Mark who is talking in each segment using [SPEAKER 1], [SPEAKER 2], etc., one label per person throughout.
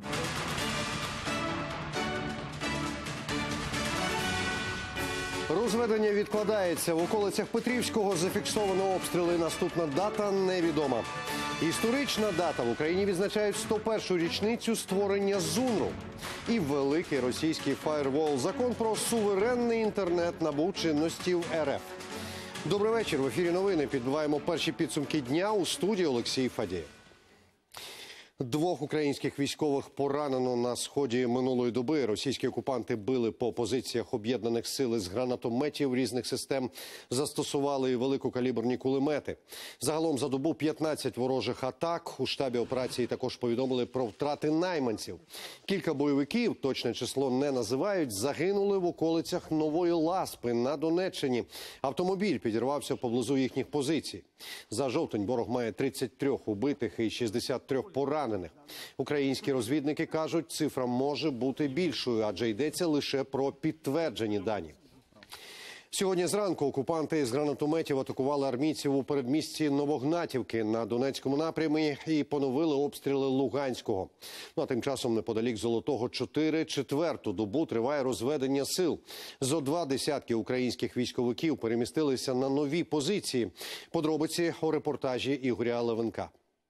[SPEAKER 1] Розведення відкладається. В околицях Петрівського зафіксовано обстріли. Наступна дата невідома. Історична дата. В Україні відзначають 101-ю річницю створення ЗУНРу. І великий російський фаєрвол. Закон про суверенний інтернет набув чинності в РФ. Добрий вечір. В ефірі новини. Підбиваємо перші підсумки дня. У студії Олексій Фадієв. 2 українських військових поранено на сході минулої доби. Російські окупанти били по позиціях об'єднаних сил із гранатометів різних систем, застосували і великокаліберні кулемети. Загалом за добу 15 ворожих атак. У штабі операції також повідомили про втрати найманців. Кілька бойовиків, точне число не називають, загинули в околицях Нової Ласпи на Донеччині. Автомобіль підірвався поблизу їхніх позицій. За жовтень ворог має 33 убитих і 63 поранених. Українські розвідники кажуть, цифра може бути більшою, адже йдеться лише про підтверджені дані. Сьогодні зранку окупанти з гранатометів атакували армійців у передмісті Новогнатівки на Донецькому напрямі і поновили обстріли Луганського. А тим часом неподалік Золотого 4 четверту добу триває розведення сил. Зо 2 десятки українських військовиків перемістилися на нові позиції. Подробиці у репортажі Ігоря Левенка.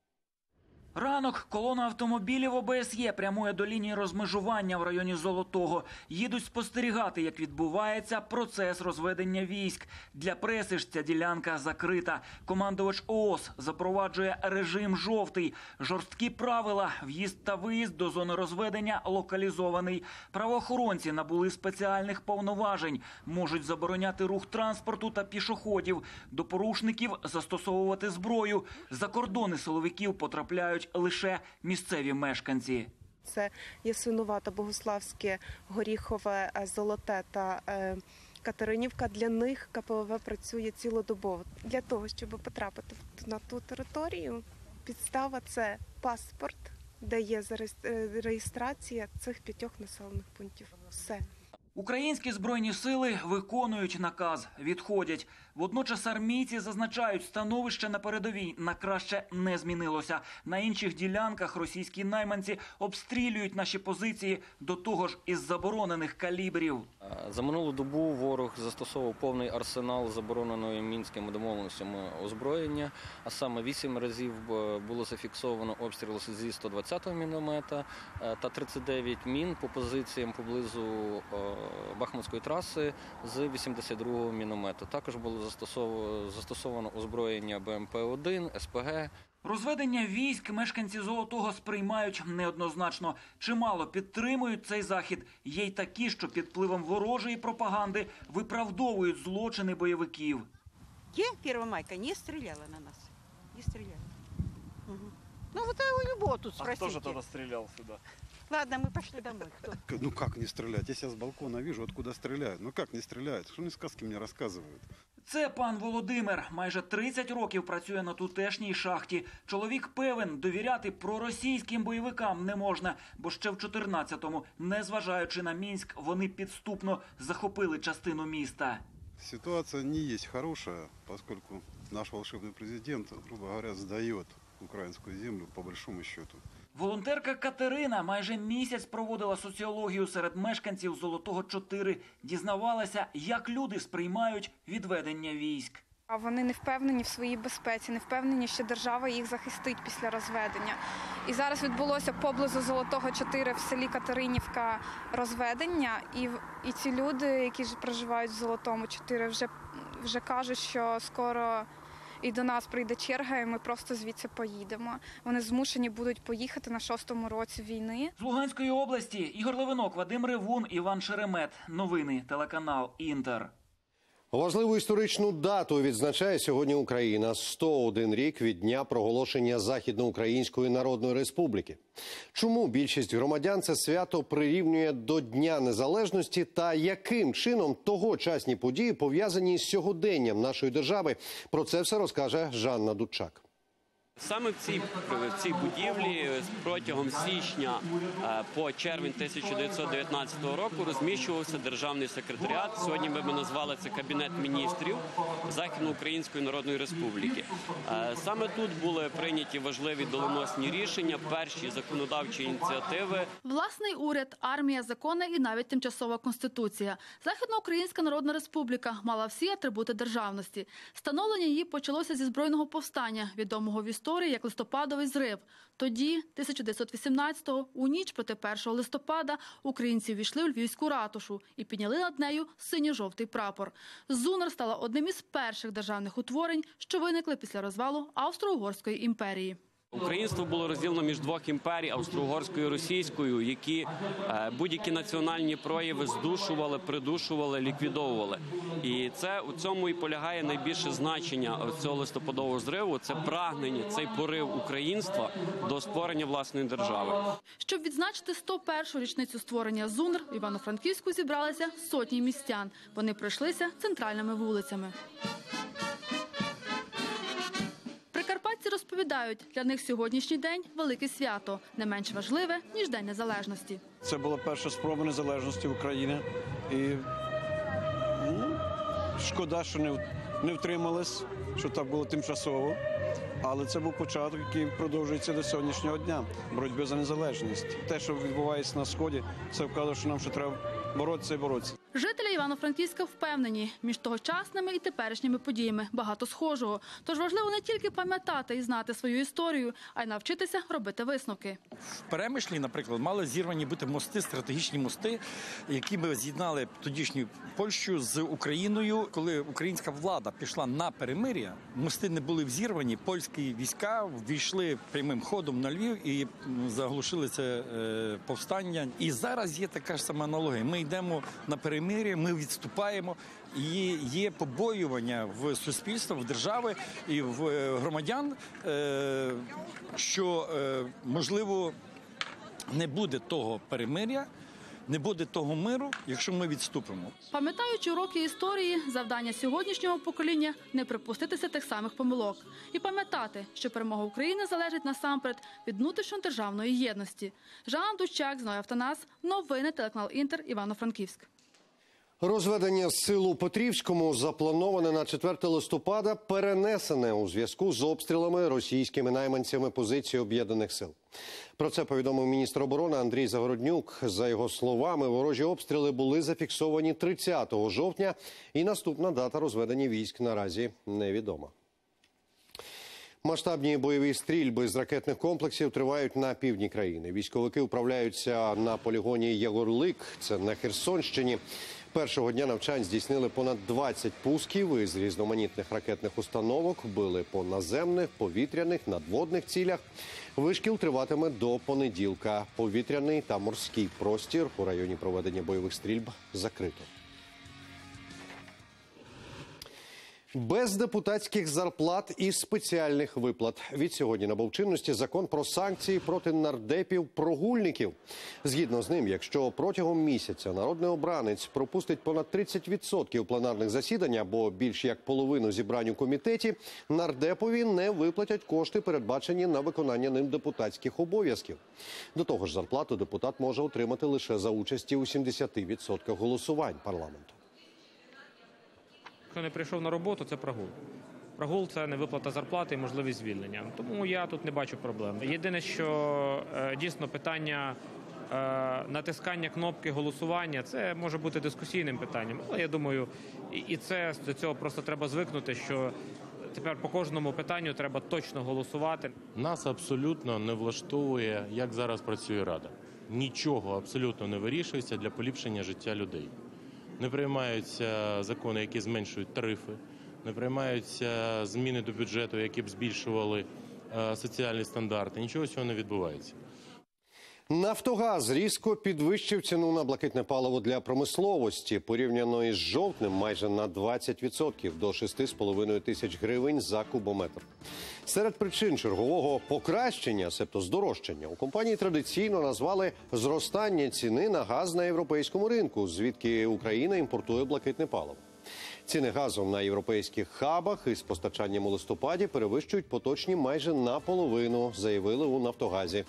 [SPEAKER 2] Ранок. Колона автомобілів ОБСЄ прямує до лінії розмежування в районі Золотого. Їдуть спостерігати, як відбувається процес розведення військ. Для преси ж ця ділянка закрита. Командувач ООС запроваджує режим «жовтий». Жорсткі правила. В'їзд та виїзд до зони розведення локалізований. Правоохоронці набули спеціальних повноважень. Можуть забороняти рух транспорту та пішоходів. До порушників застосовувати зброю. За кордони силовиків потрапляють лише місцеві мешканці.
[SPEAKER 3] Це Ясинувата, Богуславське, Горіхове, Золоте та Катеринівка. Для них КПВВ працює цілодобово. Для того, щоб потрапити на ту територію, підстава – це паспорт, де є реєстрація цих 5 населених пунктів. Все.
[SPEAKER 2] Українські збройні сили виконують наказ, відходять. Водночас армійці зазначають, становище на передовій на краще не змінилося. На інших ділянках російські найманці обстрілюють наші позиції, до того ж із заборонених калібрів.
[SPEAKER 4] За минулу добу ворог застосовував повний арсенал забороненої мінськими домовленостями озброєння, а саме 8 разів було зафіксовано обстріли зі 120-го міномета та 39 мін по позиціям поблизу Бахмутської траси з 82-го міномету. Також було застосовано озброєння БМП-1, СПГ.
[SPEAKER 2] Розведення військ мешканці Золотого сприймають неоднозначно. Чимало підтримують цей захід. Є й такі, що під впливом ворожої пропаганди виправдовують злочини бойовиків.
[SPEAKER 5] Я, Первомайка, не стріляла на нас. Не стріляла. Угу. Ну, вот у него тут спросите.
[SPEAKER 6] А кто же тогда стрелял сюда?
[SPEAKER 5] Ладно, мы пошли домой. Кто?
[SPEAKER 7] Ну как не стрелять? Я сейчас с балкона вижу, откуда стреляют. Ну как не стреляют? Что они сказки мне рассказывают?
[SPEAKER 2] Це пан Володимир. Майже 30 років працює на тутешній шахті. Чоловік певен, довіряти проросійським бойовикам не можна, бо ще в 14-му, незважаючи на Мінськ, вони підступно захопили частину міста.
[SPEAKER 7] Ситуация не есть хорошая, поскольку наш волшебный президент, грубо говоря, сдает украинскую землю по большому счету.
[SPEAKER 2] Волонтерка Катерина майже місяць проводила соціологію серед мешканців Золотого 4. Дізнавалася, як люди сприймають відведення військ.
[SPEAKER 8] А вони не впевнені в своїй безпеці, не впевнені, що держава їх захистить після розведення. І зараз відбулося поблизу Золотого 4 в селі Катеринівка розведення. І ці люди, які проживають в Золотому 4, вже кажуть, що скоро і до нас прийде черга, і ми просто звідси поїдемо. Вони змушені будуть поїхати на 6-му році війни.
[SPEAKER 2] З Луганської області Ігор Левинок, Вадим Ревун, Іван Шеремет. Новини, телеканал «Інтер».
[SPEAKER 1] Важливу історичну дату відзначає сьогодні Україна. 101 рік від дня проголошення Західноукраїнської Народної Республіки. Чому більшість громадян це свято прирівнює до Дня Незалежності та яким чином тогочасні події пов'язані з сьогоденням нашої держави? Про це все розкаже Жанна Дудчак.
[SPEAKER 6] Саме в цій будівлі протягом січня по червень 1919 року розміщувався державний секретаріат. Сьогодні ми б назвали це Кабінет міністрів Західноукраїнської Народної Республіки. Саме тут були прийняті важливі доленосні рішення, перші законодавчі ініціативи.
[SPEAKER 9] Власний уряд, армія, закони і навіть тимчасова конституція. Західноукраїнська Народна Республіка мала всі атрибути державності. Становлення її почалося зі збройного повстання, відомого в історії як листопадовий зрив. Тоді, 1918-го, у ніч проти 1 листопада, українці ввійшли у Львівську ратушу і підняли над нею синьо-жовтий прапор. ЗУНР стала одним із перших державних утворень, що виникли після розвалу Австро-Угорської імперії.
[SPEAKER 6] Українство було розділено між двох імперій, австро-угорською і російською, які будь-які національні прояви здушували, придушували, ліквідовували. І у цьому і полягає найбільше значення цього листопадового зриву. Це прагнення, цей порив українства до створення власної держави.
[SPEAKER 9] Щоб відзначити 101-шу річницю створення ЗУНР, в Івано-Франківську зібралися сотні містян. Вони пройшлися центральними вулицями. Прикарпатці розповідають, для них сьогоднішній день – велике свято, не менш важливе, ніж День Незалежності.
[SPEAKER 10] Це була перша спроба незалежності України. І шкода, що не втримались, що так було тимчасово. Але це був початок, який продовжується до сьогоднішнього дня – боротьби за незалежність. Те, що відбувається на Сході, це вказує, що нам ще треба боротися і боротися.
[SPEAKER 9] Жителі Івано-Франківська впевнені, між тогочасними і теперішніми подіями багато схожого. Тож важливо не тільки пам'ятати і знати свою історію, а й навчитися робити висновки.
[SPEAKER 11] В Перемишлі, наприклад, мали зірвані бути мости, стратегічні мости, які би з'єднали тодішню Польщу з Україною. Коли українська влада пішла на перемир'я, мости не були взірвані, польські війська ввійшли прямим ходом на Львів і заглушили це повстання. І зараз є така ж сама аналогія. Ми йдемо на перемир'я, ми відступаємо, і є побоювання в суспільства, в держави і в громадян, що, можливо, не буде того перемир'я, не буде того миру, якщо ми відступимо.
[SPEAKER 9] Пам'ятаючи уроки історії, завдання сьогоднішнього покоління – не припуститися тих самих помилок. І пам'ятати, що перемога України залежить насамперед від внутрішньодержавної єдності. Жанна Дущак, Зноя Автанас, новини, телеканал Інтер, Івано-Франківськ.
[SPEAKER 1] Розведення сил у Петрівському заплановане на 4 листопада, перенесене у зв'язку з обстрілами російськими найманцями позиції Об'єднаних сил. Про це повідомив міністр оборони Андрій Загороднюк. За його словами, ворожі обстріли були зафіксовані 30 жовтня, і наступна дата розведення військ наразі невідома. Масштабні бойові стрільби з ракетних комплексів тривають на півдні країни. Військовики управляються на полігоні Ягорлик, це на Херсонщині. Першого дня навчань здійснили понад 20 пусків із різноманітних ракетних установок, били по наземних, повітряних, надводних цілях. Вишкіл триватиме до понеділка. Повітряний та морський простір у районі проведення бойових стрільб закрито. Без депутатських зарплат і спеціальних виплат. Відсьогодні набув чинності закон про санкції проти нардепів-прогульників. Згідно з ним, якщо протягом місяця народний обранець пропустить понад 30% пленарних засідань або більш як половину зібрань у комітеті, нардепові не виплатять кошти, передбачені на виконання ним депутатських обов'язків. До того ж, зарплату депутат може отримати лише за участі у 70% голосувань парламенту.
[SPEAKER 12] Хто не прийшов на роботу, це прогул. Прогул – це невиплата зарплати і можливість звільнення. Тому я тут не бачу проблем. Єдине, що дійсно питання натискання кнопки голосування – це може бути дискусійним питанням. Але я думаю, і до цього просто треба звикнути, що тепер по кожному питанню треба точно голосувати.
[SPEAKER 13] Нас абсолютно не влаштовує, як зараз працює Рада. Нічого абсолютно не вирішується для поліпшення життя людей. Не приймаються закони, які зменшують тарифи, не приймаються зміни до бюджету, які б збільшували соціальні стандарти. Нічого цього не відбувається.
[SPEAKER 1] Нафтогаз різко підвищив ціну на блакитне паливо для промисловості. Порівняно із жовтнем майже на 20% до 6,5 тисяч гривень за кубометр. Серед причин чергового покращення, себто здорожчання, у компанії традиційно назвали зростання ціни на газ на європейському ринку, звідки Україна імпортує блакитне паливо. Ціни газу на європейських хабах із постачанням у листопаді перевищують поточні майже наполовину, заявили у «Нафтогазі».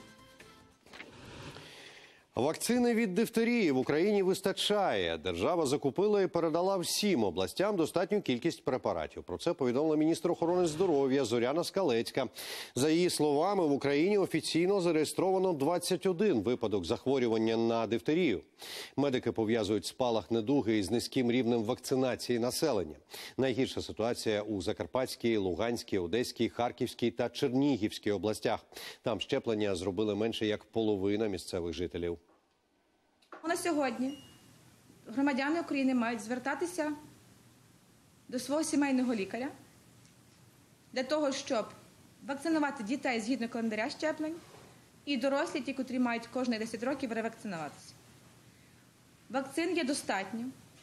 [SPEAKER 1] Вакцини від дифтерії в Україні вистачає. Держава закупила і передала всім областям достатню кількість препаратів. Про це повідомила міністр охорони здоров'я Зоряна Скалецька. За її словами, в Україні офіційно зареєстровано 21 випадок захворювання на дифтерію. Медики пов'язують спалах недуги із низьким рівнем вакцинації населення. Найгірша ситуація у Закарпатській, Луганській, Одеській, Харківській та Чернігівській областях. Там щеплення зробили менше як половина місцевих жителів.
[SPEAKER 14] На сьогодні громадяни України мають звертатися до свого сімейного лікаря для того, щоб вакцинувати дітей згідно календаря щеплень і дорослі, ті, котрі мають кожні 10 років, ревакцинуватися. Вакцин є достатньо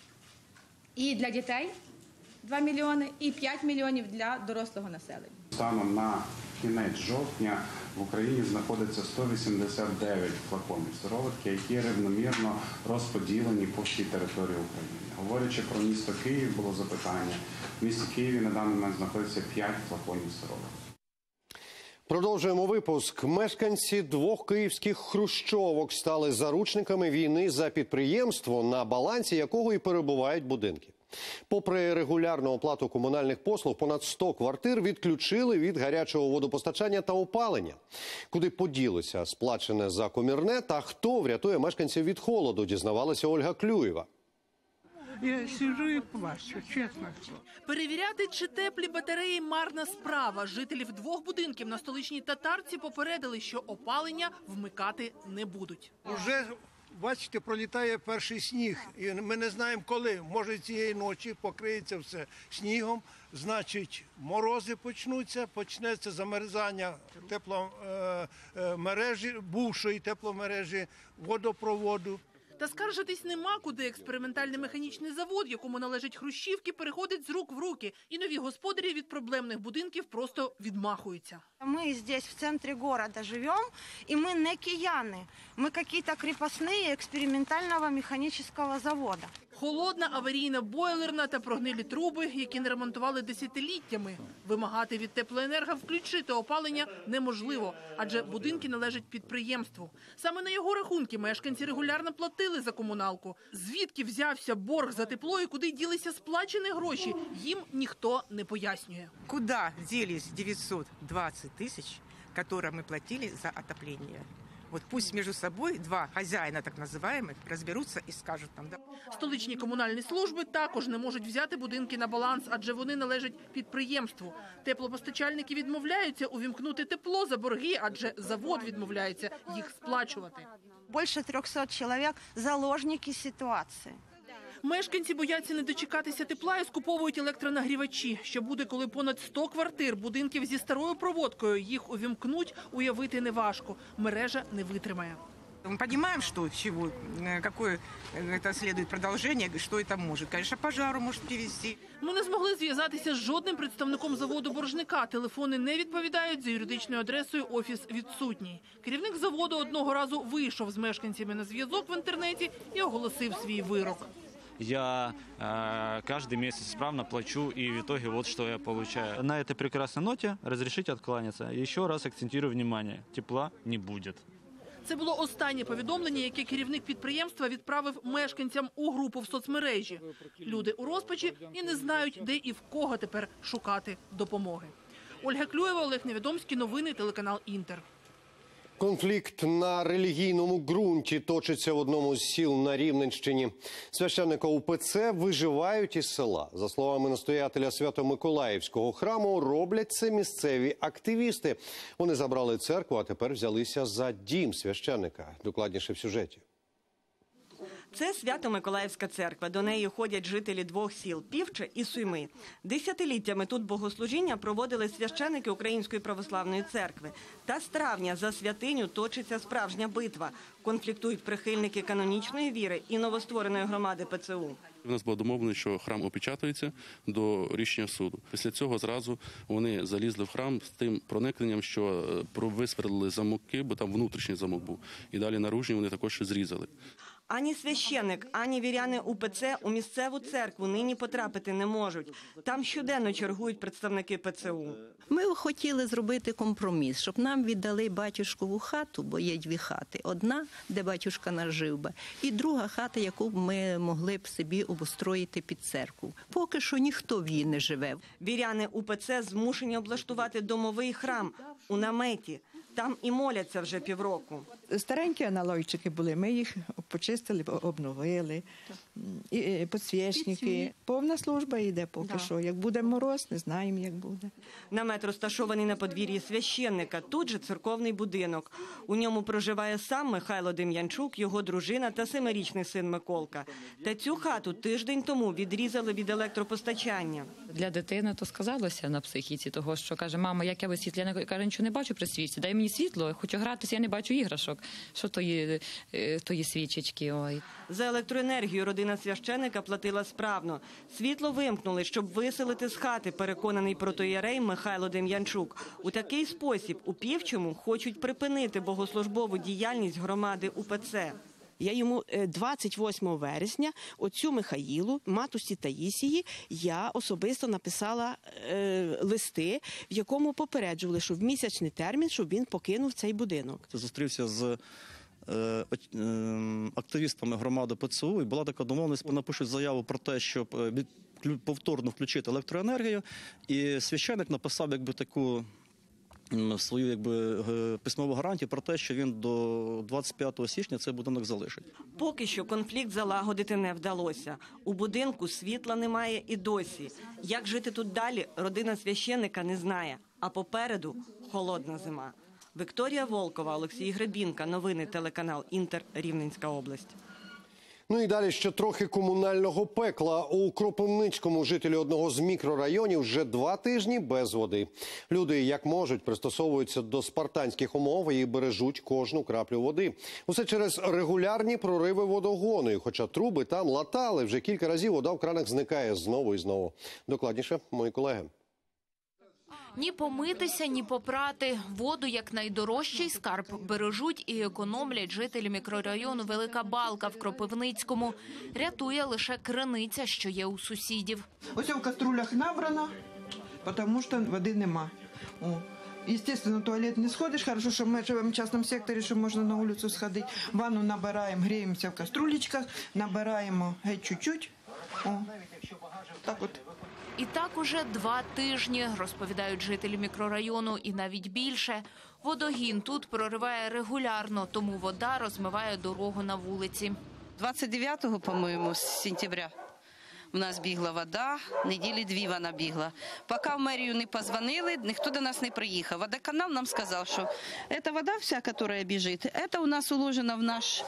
[SPEAKER 14] і для дітей 2 мільйони, і 5 мільйонів для дорослого населення.
[SPEAKER 15] Станом на кінець жовтня в Україні знаходиться 189 флаконів сироватки, які рівномірно розподілені по всій території України. Говорячи про місто Київ, було запитання. В місті Києві на даний момент знаходиться 5 флаконів сироватки.
[SPEAKER 1] Продовжуємо випуск. Мешканці 2 київських хрущовок стали заручниками війни за підприємство, на балансі якого і перебувають будинки. Попри регулярну оплату комунальних послуг, понад 100 квартир відключили від гарячого водопостачання та опалення. Куди поділося сплачене за комірне та хто врятує мешканців від холоду, дізнавалася Ольга Клюєва.
[SPEAKER 16] Я сижу і плачу, чесно. Перевіряти, чи теплі батареї – марна справа. Жителів 2 будинків на столичній Татарці попередили, що опалення вмикати не будуть.
[SPEAKER 17] Уже, бачите, пролітає перший сніг, і ми не знаємо коли. Може цієї ночі покриється все снігом, значить морози почнуться, почнеться замерзання тепломережі, бувшої тепломережі, водопроводу.
[SPEAKER 16] Та скаржитись нема куди. Експериментальний механічний завод, якому належать хрущівки, переходить з рук в руки. І нові господарі від проблемних будинків просто відмахуються.
[SPEAKER 18] Ми здесь в центрі города живемо, і ми не кияни. Ми якісь кріпосні експериментального механічного заводу.
[SPEAKER 16] Холодна, аварійна, бойлерна та прогнилі труби, які не ремонтували десятиліттями. Вимагати від теплоенерго включити опалення неможливо, адже будинки належать підприємству. Саме на його рахунки мешканці регулярно платили за комуналку. Звідки взявся борг за тепло і куди ділися сплачені гроші, їм ніхто не пояснює.
[SPEAKER 19] Куди ділись 920 тисяч, які ми платили за отоплення? Вот пусть между собой 2 хозяина, так называемых, разберутся и скажут нам. Да.
[SPEAKER 16] Столичні комунальні служби також не можуть взяти будинки на баланс, адже вони належать підприємству. Теплопостачальники відмовляються увімкнути тепло за борги, адже завод відмовляється їх сплачувати.
[SPEAKER 18] Більше 300 чоловік – заложники ситуації.
[SPEAKER 16] Мешканці бояться не дочекатися тепла і скуповують електронагрівачі. Що буде, коли понад 100 квартир, будинків зі старою проводкою, їх увімкнуть, уявити неважко. Мережа не витримає.
[SPEAKER 19] Мы понимаем, что, чего, какое это следует продолжение, что это может. Конечно, пожару может привести.
[SPEAKER 16] Ми не змогли зв'язатися з жодним представником заводу-боржника. Телефони не відповідають, за юридичною адресою офіс відсутній. Керівник заводу одного разу вийшов з мешканцями на зв'язок в інтернеті і оголосив свій вирок.
[SPEAKER 20] Я каждый месяц исправно плачу, и в итоге вот что я получаю. На этой прекрасной ноте разрешите откланяться. Еще раз акцентирую внимание, тепла не будет.
[SPEAKER 16] Це було останнє повідомлення, яке керівник підприємства відправив мешканцям у групу в соцмережі. Люди у розпачі і не знають, де і в кого тепер шукати допомоги. Ольга Клюєва, Олег Невідомський, новини, телеканал «Інтер».
[SPEAKER 1] Конфлікт на релігійному ґрунті точиться в одному з сіл на Рівненщині. Священники УПЦ виживають із села. За словами настоятеля Свято-Миколаївського храму, роблять це місцеві активісти. Вони забрали церкву, а тепер взялися за дім священника. Докладніше в сюжеті.
[SPEAKER 21] Це Свято-Миколаївська церква. До неї ходять жителі 2 сіл – Півче і Суйми. Десятиліттями тут богослужіння проводили священики Української православної церкви. Та з травня за святиню точиться справжня битва. Конфліктують прихильники канонічної віри і новоствореної громади ПЦУ.
[SPEAKER 22] У нас було домовлено, що храм опечатується до рішення суду. Після цього зразу вони залізли в храм з тим проникненням, що висверлили замки, бо там внутрішній замок був. І далі наружні вони також зрізали.
[SPEAKER 21] Ані священник, ані віряни УПЦ у місцеву церкву нині потрапити не можуть. Там щоденно чергують представники ПЦУ.
[SPEAKER 3] Ми хотіли зробити компроміс, щоб нам віддали батюшкову хату, бо є дві хати. Одна, де батюшка наш жив би, і друга хата, яку б ми могли б собі обустроїти під церкву. Поки що ніхто в її не живе.
[SPEAKER 21] Віряни УПЦ змушені облаштувати домовий храм у наметі. Там і моляться вже півроку.
[SPEAKER 4] Старенькі аналойчики були, ми їх почистили, обновили, і підсвічники. Повна служба йде поки що. Як буде мороз, не знаємо, як буде.
[SPEAKER 21] Намет розташований на подвір'ї священника, тут же церковний будинок. У ньому проживає сам Михайло Дем'янчук, його дружина та 7-річний син Миколка. Та цю хату тиждень тому відрізали від електропостачання.
[SPEAKER 23] Для дитини то сказалося на психіці того, що каже, мама, як я без світла? Я каже, нічого не бачу при світі, дай мені світло, хочу гратися, я не бачу іграшок. Що тої свічечки, ой.
[SPEAKER 21] За електроенергію родина священика платила справно. Світло вимкнули, щоб виселити з хати, переконаний протоієрей Михайло Дем'янчук. У такий спосіб у Півчому хочуть припинити богослужбову діяльність громади УПЦ.
[SPEAKER 24] Я йому 28 вересня оцю Михаїлу, матусі Таїсії, я особисто написала листи, в якому попереджували, що в місячний термін, щоб він покинув цей будинок.
[SPEAKER 25] Зустрівся з активістами громади ПЦУ, і була така домовленість, напишуть заяву про те, щоб повторно включити електроенергію, і священник написав таку свою письмову гарантію про те, що він до 25 січня цей будинок залишить.
[SPEAKER 21] Поки що конфлікт залагодити не вдалося. У будинку світла немає і досі. Як жити тут далі, родина священника не знає. А попереду холодна зима. Вікторія Волкова, Олексій Гребінка. Новини телеканал Інтер, Рівненська область.
[SPEAKER 1] Ну і далі ще трохи комунального пекла. У Кропивницькому жителі одного з мікрорайонів вже 2 тижні без води. Люди, як можуть, пристосовуються до спартанських умов і бережуть кожну краплю води. Усе через регулярні прориви водогону. І хоча труби там латали, вже кілька разів вода в кранах зникає знову і знову. Докладніше мої колеги.
[SPEAKER 26] Ні помитися, ні попрати. Воду, як найдорожчий скарб, бережуть і економлять жителі мікрорайону Велика Балка в Кропивницькому. Рятує лише криниця, що є у сусідів.
[SPEAKER 27] Ось в каструлях набрано, тому що води нема. Естественно, в туалет не сходиш, хорошо, що ми живемо в частному секторі, що можна на вулицю сходити. Ванну набираємо, гріємося в каструлечках, набираємо геть чуть-чуть. Так от.
[SPEAKER 26] І так уже 2 тижні, розповідають жителі мікрорайону, і навіть більше. Водогін тут прориває регулярно, тому вода розмиває дорогу на вулиці.
[SPEAKER 28] 29-го, по-моєму, з сентября у нас бігла вода, неділі 2 вона бігла. Поки в мерію не позвонили, ніхто до нас не приїхав. Водоканал нам сказав, що ця вода вся, яка біжить, це у нас уложено в наш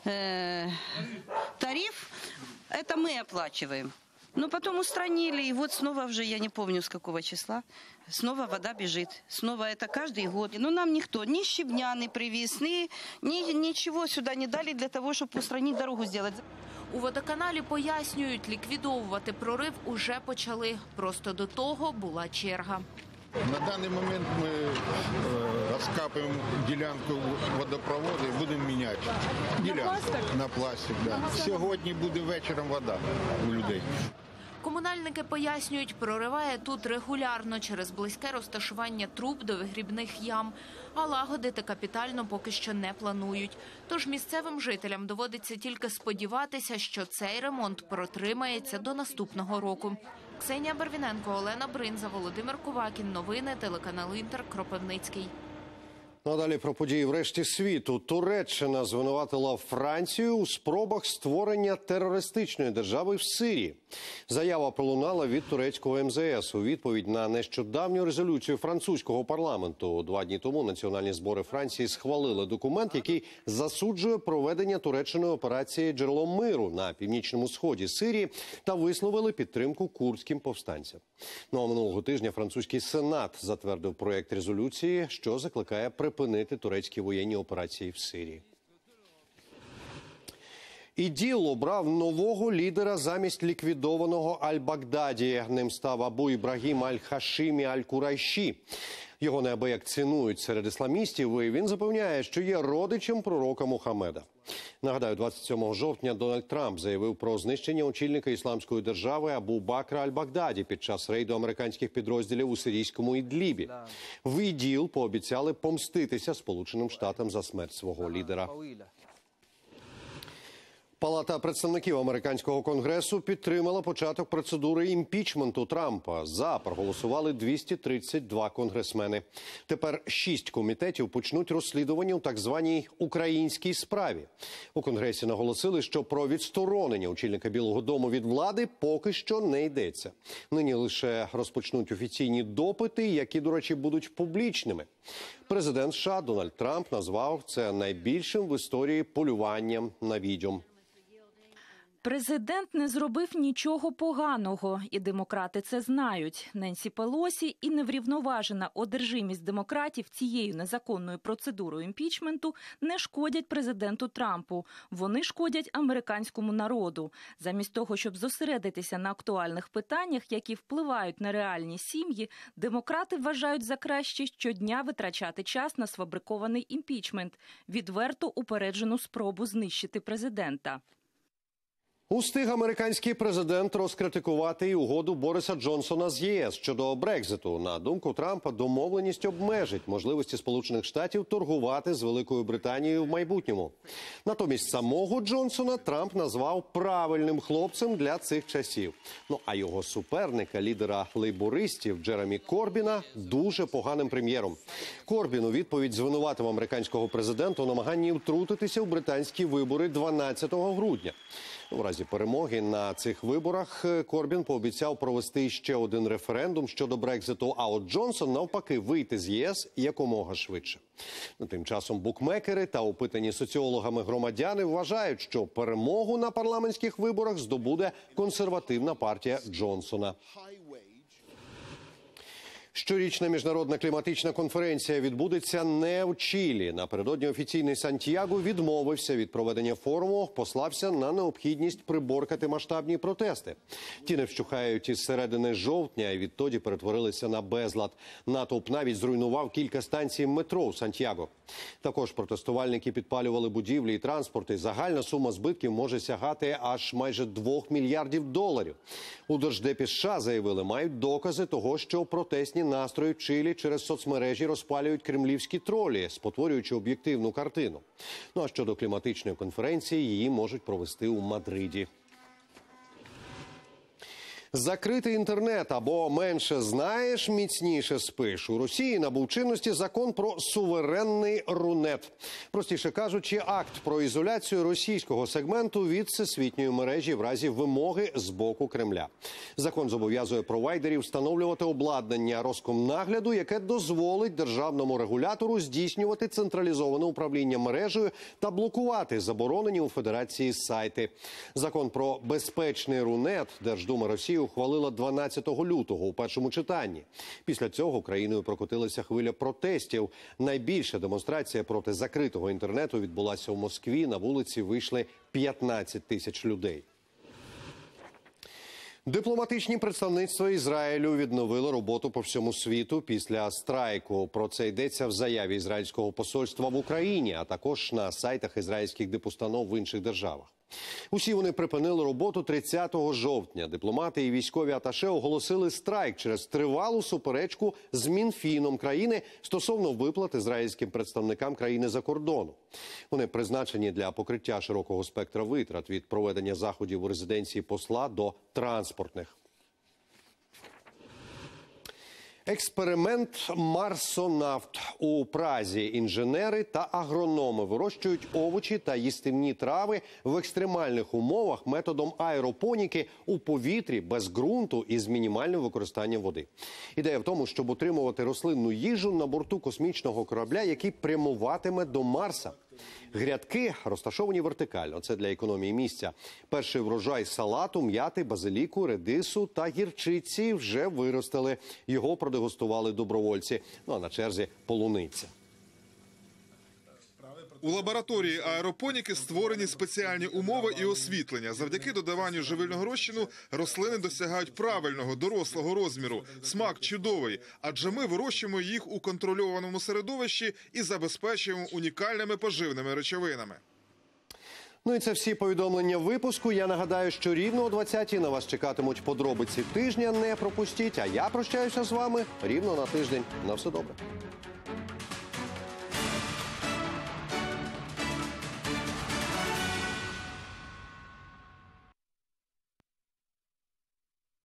[SPEAKER 28] тариф, це ми оплачуємо. Но потом устранили, и вот снова уже, я не помню с какого числа, снова вода бежит. Снова это каждый год. Но нам никто ни щебня не привез, ничего сюда не дали для того, чтобы устранить дорогу сделать.
[SPEAKER 26] У водоканалі пояснюють, ліквідовувати прорив уже почали. Просто до того була черга.
[SPEAKER 29] На даний момент ми розкапуємо ділянку водопроводу і будемо міняти. На пластик, да. Сьогодні буде вечором вода у людей.
[SPEAKER 26] Комунальники пояснюють, прориває тут регулярно через близьке розташування труб до вигрібних ям, а лагодити капітально поки що не планують. Тож місцевим жителям доводиться тільки сподіватися, що цей ремонт протримається до наступного року. Ксенія Барвіненко, Олена Бринза, Володимир Кувакін. Новини телеканал Інтер, Кропивницький.
[SPEAKER 1] Надалі про події в решті світу. Туреччина звинуватила Францію у спробах створення терористичної держави в Сирії. Заява пролунала від турецького МЗС у відповідь на нещодавню резолюцію французького парламенту. 2 дні тому національні збори Франції схвалили документ, який засуджує проведення Туреччиною операції «Джерело миру» на північному сході Сирії та висловили підтримку курдським повстанцям. Ну а минулого тижня французький Сенат затвердив проєкт резолюції, що закликає припинити турецькі воєнні операції в Сирії. ІДІЛ обрав нового лідера замість ліквідованого Аль-Багдаді. Ним став Абу Ібрагім Аль-Хашимі Аль-Курайші. Його неабияк цінують серед ісламістів, і він запевняє, що є родичем пророка Мухаммеда. Нагадаю, 27 жовтня Дональд Трамп заявив про знищення очільника Ісламської держави Абу Бакра аль-Багдаді під час рейду американських підрозділів у сирійському Ідлібі. В ІДІЛ пообіцяли помститися Сполученим Штатам за смерть свого лідера. Палата представників американського конгресу підтримала початок процедури імпічменту Трампа. За проголосували 232 конгресмени. Тепер 6 комітетів почнуть розслідування у так званій українській справі. У Конгресі наголосили, що про відсторонення очільника Білого дому від влади поки що не йдеться. Нині лише розпочнуть офіційні допити, які, до речі, будуть публічними. Президент США Дональд Трамп назвав це найбільшим в історії полюванням на відьом.
[SPEAKER 2] Президент не зробив нічого поганого, і демократи це знають. Ненсі Пелосі і неврівноважена одержимість демократів цією незаконною процедурою імпічменту не шкодять президенту Трампу. Вони шкодять американському народу. Замість того, щоб зосередитися на актуальних питаннях, які впливають на реальні сім'ї, демократи вважають за краще щодня витрачати час на сфабрикований імпічмент – відверто упереджену спробу знищити президента.
[SPEAKER 1] Устиг американський президент розкритикувати і угоду Бориса Джонсона з ЄС щодо Брекзиту. На думку Трампа, домовленість обмежить можливості Сполучених Штатів торгувати з Великою Британією в майбутньому. Натомість самого Джонсона Трамп назвав правильним хлопцем для цих часів. Ну а його суперника, лідера лейбористів Джеремі Корбіна, дуже поганим прем'єром. Корбін у відповідь звинуватив американського президента у намаганні втрутитися в британські вибори 12 грудня. У разі перемоги на цих виборах Корбін пообіцяв провести ще один референдум щодо Брекзиту, а от Джонсон навпаки вийти з ЄС якомога швидше. Тим часом букмекери та опитані соціологами громадяни вважають, що перемогу на парламентських виборах здобуде консервативна партія Джонсона. Щорічна міжнародна кліматична конференція відбудеться не в Чилі. Напередодні офіційний Сантьяго відмовився від проведення форуму, послався на необхідність приборкати масштабні протести. Ті не вщухають із середини жовтня і відтоді перетворилися на безлад. Натовп навіть зруйнував кілька станцій метро в Сантьяго. Також протестувальники підпалювали будівлі і транспорти. Загальна сума збитків може сягати аж майже $2 мільярдів. У Держдепі США заявили, мають докази того, що протестні настрої в Чилі через соцмережі розпалюють кремлівські тролі, спотворюючи об'єктивну картину. Ну а щодо кліматичної конференції, її можуть провести у Мадриді. Закритий інтернет або менше знаєш, міцніше спиш. У Росії набув чинності закон про суверенний рунет. Простіше кажучи, акт про ізоляцію російського сегменту від всесвітньої мережі в разі вимоги з боку Кремля. Закон зобов'язує провайдерів встановлювати обладнання Роскомнагляду, яке дозволить державному регулятору здійснювати централізоване управління мережею та блокувати заборонені у Федерації сайти. Закон про безпечний рунет Держдума Росії ухвалила 12 лютого у першому читанні. Після цього країною прокотилася хвиля протестів. Найбільша демонстрація проти закритого інтернету відбулася у Москві. На вулиці вийшли 15 тисяч людей. Дипломатичні представництва Ізраїлю відновили роботу по всьому світу після страйку. Про це йдеться в заяві ізраїльського посольства в Україні, а також на сайтах ізраїльських дипустанов в інших державах. Усі вони припинили роботу 30 жовтня. Дипломати і військові аташе оголосили страйк через тривалу суперечку з Мінфіном країни стосовно виплат ізраїльським представникам країни за кордону. Вони призначені для покриття широкого спектра витрат від проведення заходів у резиденції посла до транспортних. Експеримент «Марсонавт». У Празі інженери та агрономи вирощують овочі та їстівні трави в екстремальних умовах методом аеропоніки у повітрі, без ґрунту і з мінімальним використанням води. Ідея в тому, щоб отримувати рослинну їжу на борту космічного корабля, який прямуватиме до Марса. Грядки розташовані вертикально, це для економії місця. Перший врожай салату, м'яти, базиліку, редису та гірчиці вже виростили. Його продегустували добровольці. Ну а на черзі полуниця.
[SPEAKER 5] У лабораторії аеропоніки створені спеціальні умови і освітлення. Завдяки додаванню живильного розчину рослини досягають правильного, дорослого розміру. Смак чудовий, адже ми вирощуємо їх у контрольованому середовищі і забезпечуємо унікальними поживними речовинами.
[SPEAKER 1] Ну і це всі повідомлення випуску. Я нагадаю, що рівно о 20-й на вас чекатимуть подробиці тижня. Не пропустіть. А я прощаюся з вами рівно на тиждень. На все добре.